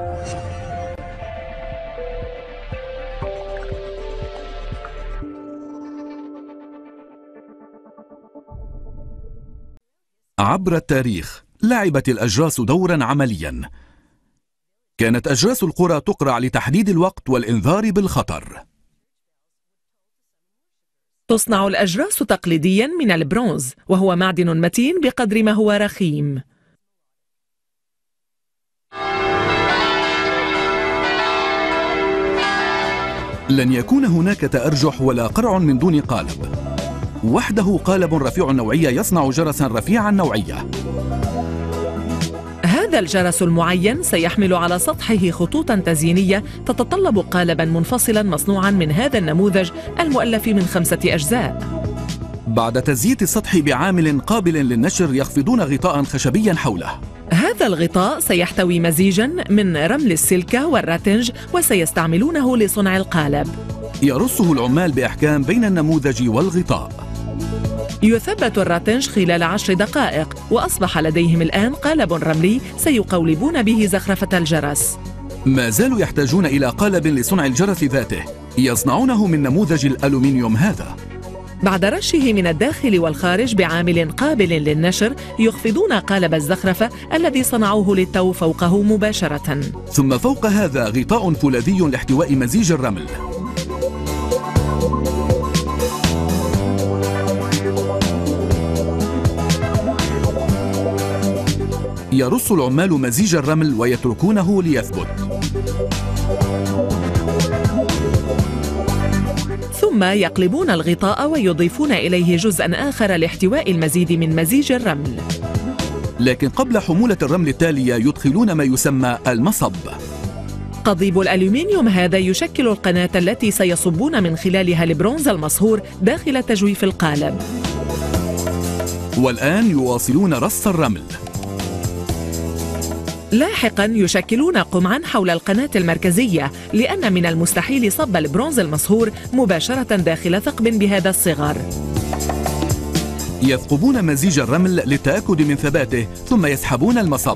عبر التاريخ لعبت الأجراس دورا عمليا. كانت أجراس القرى تقرع لتحديد الوقت والإنذار بالخطر. تصنع الأجراس تقليديا من البرونز، وهو معدن متين بقدر ما هو رخيم. لن يكون هناك تأرجح ولا قرع من دون قالب. وحده قالب رفيع النوعية يصنع جرسا رفيع النوعية. هذا الجرس المعين سيحمل على سطحه خطوطا تزيينية تتطلب قالبا منفصلا مصنوعا من هذا النموذج المؤلف من 5 أجزاء. بعد تزييت السطح بعامل قابل للنشر يخفضون غطاء خشبيا حوله. هذا الغطاء سيحتوي مزيجا من رمل السيليكا والراتنج، وسيستعملونه لصنع القالب. يرصه العمال بإحكام بين النموذج والغطاء. يثبت الراتنج خلال 10 دقائق، وأصبح لديهم الآن قالب رملي سيقولبون به زخرفة الجرس. ما زالوا يحتاجون إلى قالب لصنع الجرس ذاته، يصنعونه من نموذج الألومنيوم هذا. بعد رشه من الداخل والخارج بعامل قابل للنشر، يخفضون قالب الزخرفة الذي صنعوه للتو فوقه مباشرة. ثم فوق هذا غطاء فولاذي لاحتواء مزيج الرمل. يرص العمال مزيج الرمل ويتركونه ليثبت. ثم يقلبون الغطاء ويضيفون إليه جزءا آخر لاحتواء المزيد من مزيج الرمل. لكن قبل حمولة الرمل التالية يدخلون ما يسمى المصب. قضيب الألومنيوم هذا يشكل القناة التي سيصبون من خلالها البرونز المصهور داخل تجويف القالب. والآن يواصلون رص الرمل. لاحقاً يشكلون قمعاً حول القناة المركزية، لأن من المستحيل صب البرونز المصهور مباشرة داخل ثقب بهذا الصغر. يثقبون مزيج الرمل للتأكد من ثباته، ثم يسحبون المصب.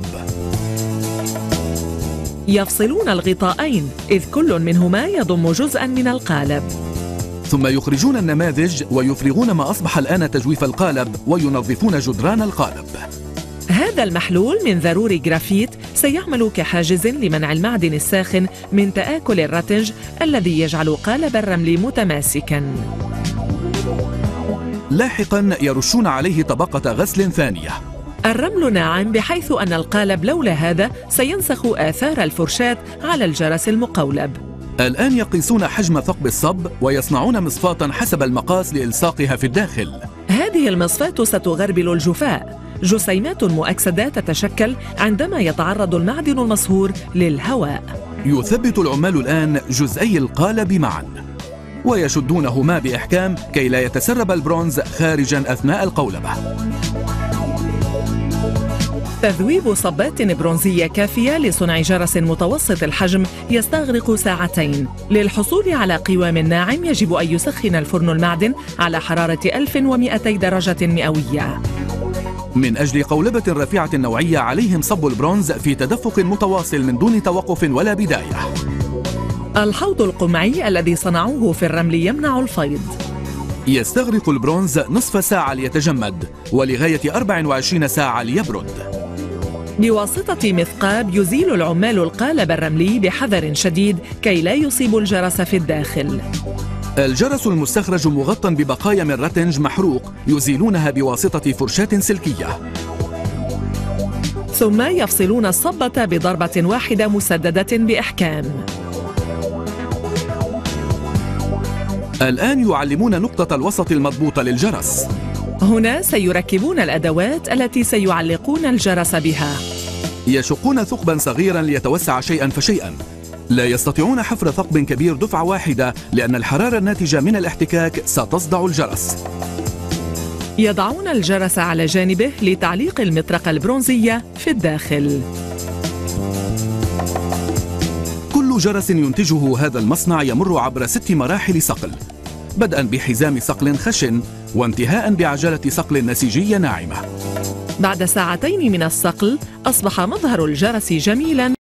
يفصلون الغطاءين، إذ كل منهما يضم جزءاً من القالب. ثم يخرجون النماذج ويفرغون ما أصبح الآن تجويف القالب، وينظفون جدران القالب. هذا المحلول من ضروري جرافيت سيعمل كحاجز لمنع المعدن الساخن من تآكل الراتنج الذي يجعل قالب الرمل متماسكاً. لاحقاً يرشون عليه طبقة غسل ثانية. الرمل ناعم بحيث أن القالب لولا هذا سينسخ آثار الفرشاة على الجرس المقولب. الآن يقيسون حجم ثقب الصب ويصنعون مصفاة حسب المقاس لإلصاقها في الداخل. هذه المصفاة ستغربل الجفاء. جسيمات مؤكسدة تتشكل عندما يتعرض المعدن المصهور للهواء. يثبت العمال الآن جزئي القالب معا، ويشدونهما بإحكام كي لا يتسرب البرونز خارجا أثناء القولبة. تذويب صبات برونزية كافية لصنع جرس متوسط الحجم يستغرق 2 ساعات. للحصول على قوام ناعم يجب أن يسخن الفرن المعدن على حرارة 1200 درجة مئوية. من أجل قولبة رفيعة النوعية عليهم صب البرونز في تدفق متواصل من دون توقف ولا بداية. الحوض القمعي الذي صنعوه في الرمل يمنع الفيض. يستغرق البرونز نصف ساعة ليتجمد، ولغاية 24 ساعة ليبرد. بواسطة مثقاب يزيل العمال القالب الرملي بحذر شديد كي لا يصيب الجرس في الداخل. الجرس المستخرج مغطى ببقايا من راتنج محروق، يزيلونها بواسطة فرشاة سلكية. ثم يفصلون الصبة بضربة واحدة مسددة بإحكام. الآن يعلمون نقطة الوسط المضبوطة للجرس. هنا سيركبون الأدوات التي سيعلقون الجرس بها. يشقون ثقبا صغيرا ليتوسع شيئا فشيئا. لا يستطيعون حفر ثقب كبير دفعة واحدة، لأن الحرارة الناتجة من الاحتكاك ستصدع الجرس. يضعون الجرس على جانبه لتعليق المطرقة البرونزية في الداخل. كل جرس ينتجه هذا المصنع يمر عبر 6 مراحل صقل، بدءا بحزام صقل خشن، وانتهاء بعجلة صقل نسيجية ناعمة. بعد 2 ساعات من الصقل أصبح مظهر الجرس جميلاً